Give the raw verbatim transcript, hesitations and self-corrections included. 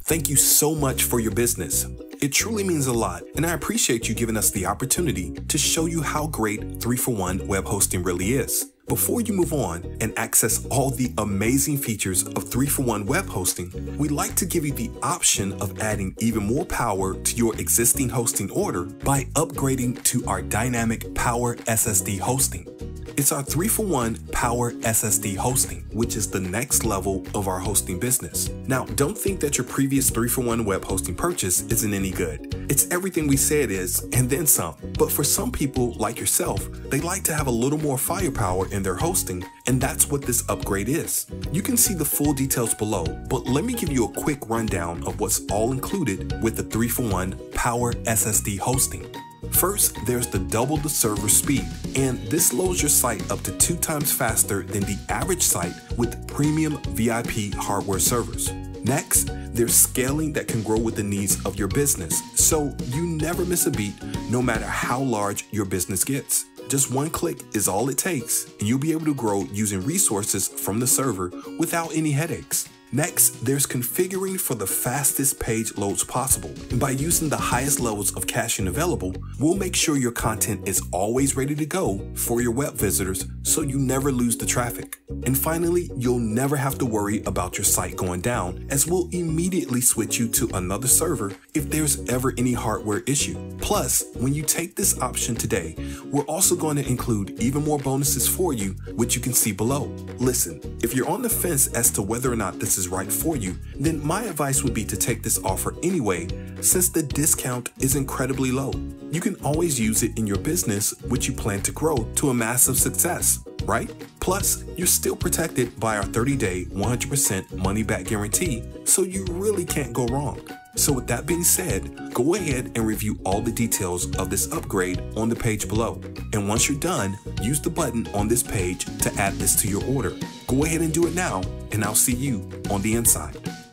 Thank you so much for your business. It truly means a lot, and I appreciate you giving us the opportunity to show you how great three for one web hosting really is. Before you move on and access all the amazing features of three for one web hosting, we'd like to give you the option of adding even more power to your existing hosting order by upgrading to our dynamic Power S S D hosting. It's our three for one Power S S D hosting, which is the next level of our hosting business. Now, don't think that your previous three for one web hosting purchase isn't any good. It's everything we say it is, and then some. But for some people, like yourself, they like to have a little more firepower in their hosting, and that's what this upgrade is. You can see the full details below, but let me give you a quick rundown of what's all included with the three for one Power S S D hosting. First, there's the double the server speed, and this loads your site up to two times faster than the average site with premium V I P hardware servers. Next, there's scaling that can grow with the needs of your business, so you never miss a beat no matter how large your business gets. Just one click is all it takes, and you'll be able to grow using resources from the server without any headaches. Next, there's configuring for the fastest page loads possible. And by using the highest levels of caching available, we'll make sure your content is always ready to go for your web visitors so you never lose the traffic. And finally, you'll never have to worry about your site going down, as we'll immediately switch you to another server if there's ever any hardware issue. Plus, when you take this option today, we're also going to include even more bonuses for you, which you can see below. Listen, if you're on the fence as to whether or not this is right for you, then my advice would be to take this offer anyway, since the discount is incredibly low. You can always use it in your business, which you plan to grow to a massive success, right? Plus, you're still protected by our thirty day, one hundred percent money back guarantee, so you really can't go wrong. So with that being said, go ahead and review all the details of this upgrade on the page below. And once you're done, use the button on this page to add this to your order. Go ahead and do it now, and I'll see you on the inside.